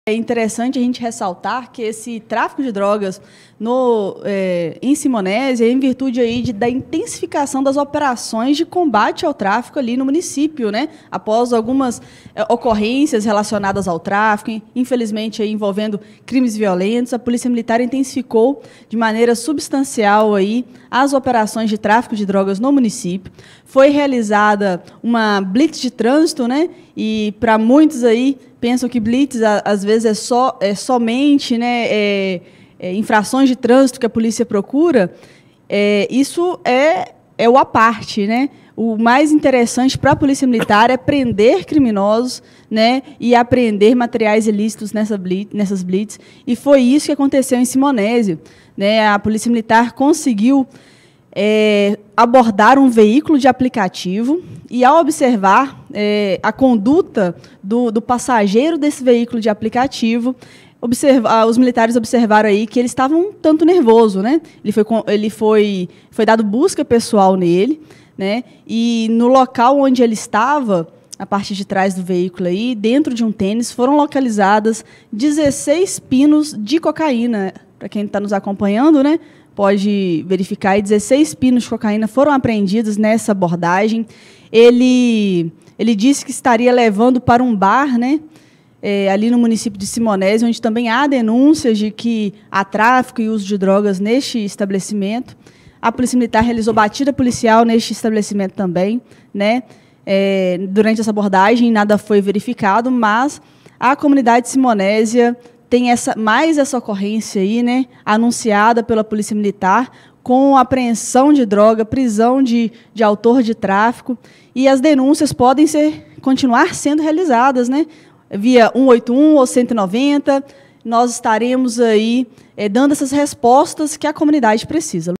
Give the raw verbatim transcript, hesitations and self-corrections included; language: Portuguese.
É interessante a gente ressaltar que esse tráfico de drogas no, é, em Simonésia é em virtude aí de, da intensificação das operações de combate ao tráfico ali no município, né? Após algumas é, ocorrências relacionadas ao tráfico, infelizmente aí envolvendo crimes violentos, a Polícia Militar intensificou de maneira substancial aí as operações de tráfico de drogas no município. Foi realizada uma blitz de trânsito, né? E para muitos aí pensam que blitz às vezes é, só, é somente né, é, é, infrações de trânsito que a polícia procura. É, isso é, é o à parte, né? O mais interessante para a Polícia Militar é prender criminosos, né, e apreender materiais ilícitos nessa blitz, nessas blitz. E foi isso que aconteceu em Simonésia, né? A Polícia Militar conseguiu É, abordar um veículo de aplicativo e, ao observar é, a conduta do, do passageiro desse veículo de aplicativo, observa, os militares observaram aí que ele estava um tanto nervoso, né? Ele foi, ele foi, foi dado busca pessoal nele, né? E no local onde ele estava, a parte de trás do veículo aí, dentro de um tênis, foram localizadas dezesseis pinos de cocaína. Para quem está nos acompanhando, né? Pode verificar, e dezesseis pinos de cocaína foram apreendidos nessa abordagem. Ele, ele disse que estaria levando para um bar, né, é, ali no município de Simonésia, onde também há denúncias de que há tráfico e uso de drogas neste estabelecimento. A Polícia Militar realizou batida policial neste estabelecimento também, né, é, durante essa abordagem, nada foi verificado, mas a comunidade de Simonésia tem essa, mais essa ocorrência aí, né, anunciada pela Polícia Militar, com apreensão de droga, prisão de, de autor de tráfico, e as denúncias podem ser, continuar sendo realizadas, né, via cento e oitenta e um ou cento e noventa. Nós estaremos aí é, dando essas respostas que a comunidade precisa.